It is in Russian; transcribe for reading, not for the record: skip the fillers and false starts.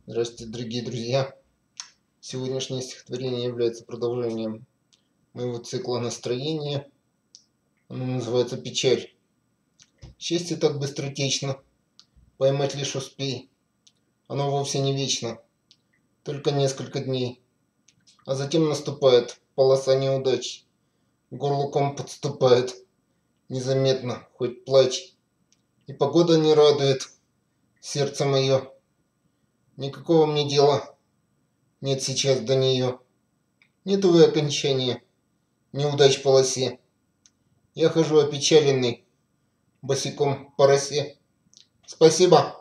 Здравствуйте, дорогие друзья! Сегодняшнее стихотворение является продолжением моего цикла настроения. Оно называется «Печаль». Счастье так быстротечно, поймать лишь успей. Оно вовсе не вечно, только несколько дней. А затем наступает полоса неудач. К горлу ком подступает, незаметно, хоть плачь. И погода не радует сердце мое. Никакого мне дела нет сейчас до нее. Нет, увы, окончания неудач в полосе. Я хожу опечаленный, босиком по росе. Спасибо.